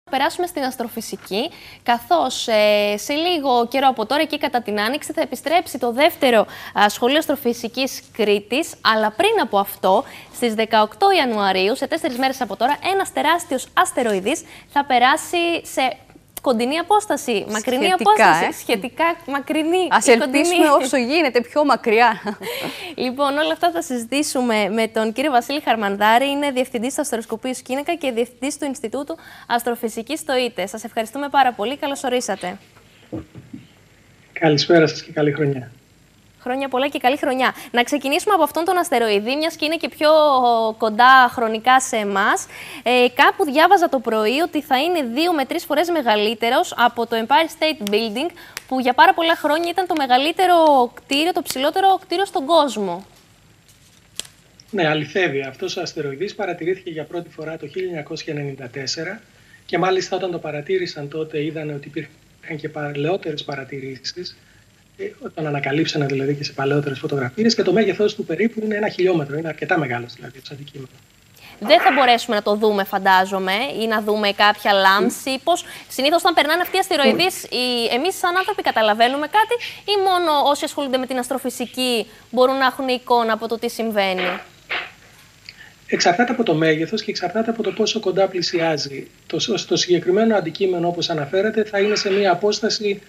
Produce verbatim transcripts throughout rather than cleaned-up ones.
περάσουμε στην αστροφυσική, καθώς ε, σε λίγο καιρό από τώρα και κατά την Άνοιξη θα επιστρέψει το δεύτερο α, σχολείο αστροφυσικής Κρήτης, αλλά πριν από αυτό, στις δεκαοκτώ Ιανουαρίου, σε τέσσερις μέρες από τώρα, ένας τεράστιος αστεροειδής θα περάσει σε κοντινή απόσταση, μακρινή σχετικά, απόσταση, ε? σχετικά μακρινή. Ας ελπίσουμε όσο γίνεται πιο μακριά. Λοιπόν, όλα αυτά θα συζητήσουμε με τον κύριο Βασίλη Χαρμανδάρη. Είναι διευθυντής του Αστροσκοπείου Σκήνακα και διευθυντής του Ινστιτούτου Αστροφυσικής στο ΙΤΕ. Σας ευχαριστούμε πάρα πολύ. Καλώς ορίσατε. Καλησπέρα σας και καλή χρονιά. Χρόνια πολλά και καλή χρονιά. Να ξεκινήσουμε από αυτόν τον αστεροειδή, μιας και είναι και πιο κοντά χρονικά σε εμάς. Ε, κάπου διάβαζα το πρωί ότι θα είναι δύο με τρεις φορές μεγαλύτερος από το Empire State Building, που για πάρα πολλά χρόνια ήταν το μεγαλύτερο κτίριο, το ψηλότερο κτίριο στον κόσμο. Ναι, αληθεύει. Αυτός ο αστεροειδής παρατηρήθηκε για πρώτη φορά το χίλια εννιακόσια ενενήντα τέσσερα και μάλιστα όταν το παρατήρησαν τότε είδαν ότι υπήρχαν και παλαιότερες παρατηρήσεις. Όταν ανακαλύψανε δηλαδή και σε παλαιότερες φωτογραφίες, και το μέγεθός του περίπου είναι ένα χιλιόμετρο. Είναι αρκετά μεγάλος δηλαδή ως αντικείμενο. Δεν θα μπορέσουμε να το δούμε, φαντάζομαι, ή να δούμε κάποια λάμψη. Mm. Πώς συνήθως όταν περνάνε αυτοί οι αστεροειδείς, mm. εμείς σαν άνθρωποι καταλαβαίνουμε κάτι, ή μόνο όσοι ασχολούνται με την αστροφυσική μπορούν να έχουν εικόνα από το τι συμβαίνει? Εξαρτάται από το μέγεθος και εξαρτάται από το πόσο κοντά πλησιάζει. Το, το συγκεκριμένο αντικείμενο, όπως αναφέρατε, θα είναι σε μία απόσταση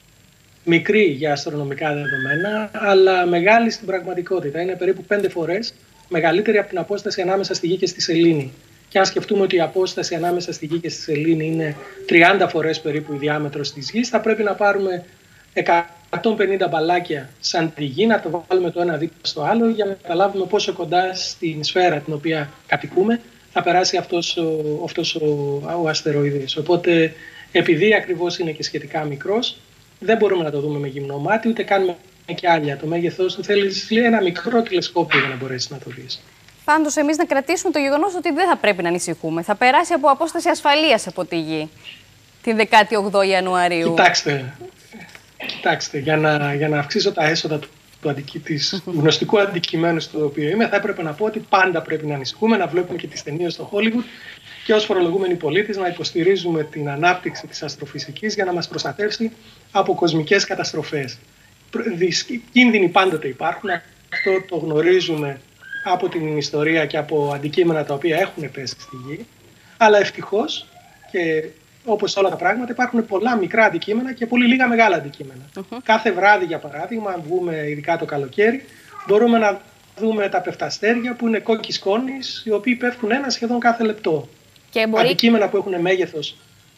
μικρή για αστρονομικά δεδομένα, αλλά μεγάλη στην πραγματικότητα. Είναι περίπου πέντε φορές μεγαλύτερη από την απόσταση ανάμεσα στη Γη και στη Σελήνη. Και αν σκεφτούμε ότι η απόσταση ανάμεσα στη Γη και στη Σελήνη είναι τριάντα φορές περίπου η διάμετρος της Γης, θα πρέπει να πάρουμε εκατόν πενήντα μπαλάκια σαν τη Γη, να το βάλουμε το ένα δίπλα στο άλλο, για να καταλάβουμε πόσο κοντά στην σφαίρα την οποία κατοικούμε θα περάσει αυτός ο, αυτός ο, ο αστεροειδής. Οπότε, επειδή ακριβώς είναι και σχετικά μικρός, δεν μπορούμε να το δούμε με γυμνό μάτι, ούτε κάνουμε και άλλα. Το μέγεθός του θέλει ένα μικρό τηλεσκόπιο για να μπορέσει να το δεις. Πάντως, εμείς να κρατήσουμε το γεγονός ότι δεν θα πρέπει να ανησυχούμε. Θα περάσει από απόσταση ασφαλείας από τη Γη την δεκάτη όγδοη Ιανουαρίου. Κοιτάξτε, κοιτάξτε για, να, για να αυξήσω τα έσοδα του, του, αντικει, της γνωστικού αντικειμένου στο οποίο είμαι, θα έπρεπε να πω ότι πάντα πρέπει να ανησυχούμε, να βλέπουμε και τις ταινίες στο Hollywood και ως φορολογούμενοι πολίτες να υποστηρίζουμε την ανάπτυξη της αστροφυσικής για να μας προστατεύσει από κοσμικές καταστροφές. Κίνδυνοι πάντοτε υπάρχουν, αυτό το γνωρίζουμε από την ιστορία και από αντικείμενα τα οποία έχουν πέσει στη Γη, αλλά ευτυχώς και όπως όλα τα πράγματα υπάρχουν πολλά μικρά αντικείμενα και πολύ λίγα μεγάλα αντικείμενα. Uh-huh. Κάθε βράδυ, για παράδειγμα, αν βγούμε ειδικά το καλοκαίρι, μπορούμε να δούμε τα πεφταστέρια που είναι κόκκις σκόνης, οι οποίοι πέφτουν ένα σχεδόν κάθε λεπτό. Και μπορεί... Αντικείμενα που έχουν μέγεθος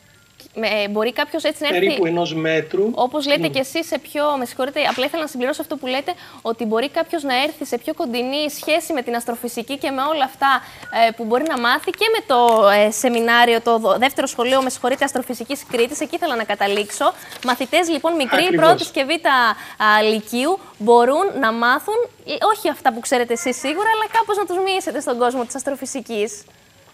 Ε, μπορεί κάποιος έτσι να έρθει. Περίπου ενός μέτρου. Όπως λέτε mm. και εσείς, σε πιο. Με συγχωρείτε, απλά ήθελα να συμπληρώσω αυτό που λέτε, ότι μπορεί κάποιος να έρθει σε πιο κοντινή σχέση με την αστροφυσική και με όλα αυτά ε, που μπορεί να μάθει και με το ε, σεμινάριο, το δεύτερο σχολείο, με συγχωρείτε, Αστροφυσικής Κρήτης. Εκεί ήθελα να καταλήξω. Μαθητές λοιπόν μικροί, πρώτης και β' λυκείου, μπορούν να μάθουν, όχι αυτά που ξέρετε εσείς σίγουρα, αλλά κάπως να τους μοιήσετε στον κόσμο της αστροφυσικής.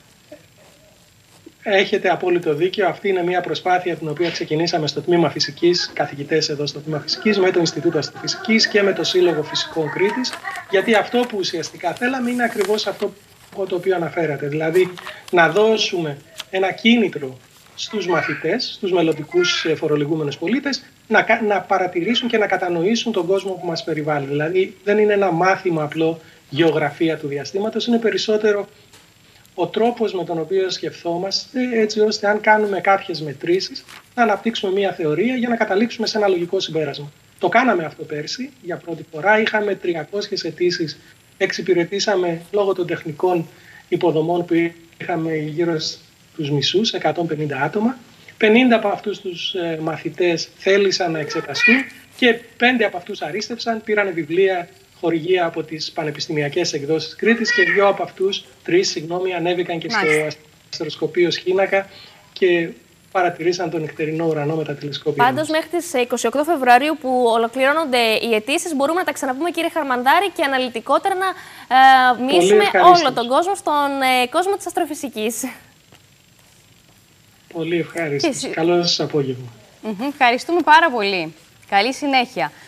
Έχετε απόλυτο δίκιο. Αυτή είναι μια προσπάθεια την οποία ξεκινήσαμε στο Τμήμα Φυσικής, καθηγητές εδώ στο Τμήμα Φυσικής, με το Ινστιτούτο Αστροφυσικής και με το Σύλλογο Φυσικών Κρήτης. Γιατί αυτό που ουσιαστικά θέλαμε είναι ακριβώς αυτό το οποίο αναφέρατε. Δηλαδή να δώσουμε ένα κίνητρο στους μαθητές, στους μελλοντικούς φορολογούμενους πολίτες, να, να παρατηρήσουν και να κατανοήσουν τον κόσμο που μας περιβάλλει. Δηλαδή δεν είναι ένα μάθημα απλό γεωγραφία του διαστήματος, είναι περισσότερο ο τρόπος με τον οποίο σκεφτόμαστε, έτσι ώστε αν κάνουμε κάποιες μετρήσεις να αναπτύξουμε μια θεωρία για να καταλήξουμε σε ένα λογικό συμπέρασμα. Το κάναμε αυτό πέρσι για πρώτη φορά. Είχαμε τριακόσιες αιτήσεις, εξυπηρετήσαμε λόγω των τεχνικών υποδομών που είχαμε γύρω στους μισούς, εκατόν πενήντα άτομα. πενήντα από αυτούς τους ε, μαθητές θέλησαν να εξεταστούν και πέντε από αυτούς αρίστευσαν, πήραν βιβλία, χορηγία από τις πανεπιστημιακές εκδόσεις Κρήτης και δύο από αυτούς, τρεις, συγγνώμη, ανέβηκαν και Μάλιστα. στο αστροσκοπείο Σκήνακα και παρατηρήσαν τον νυχτερινό ουρανό με τα τηλεσκόπια. Πάντως, μέχρι τις είκοσι οκτώ Φεβρουαρίου που ολοκληρώνονται οι αιτήσεις, μπορούμε να τα ξαναπούμε, κύριε Χαρμανδάρη, και αναλυτικότερα να ε, μοιήσουμε όλο τον κόσμο στον ε, κόσμο της αστροφυσικής. Πολύ ευχάριστο. Καλό σας απόγευμα. Mm-hmm. Ευχαριστούμε πάρα πολύ. Καλή συνέχεια.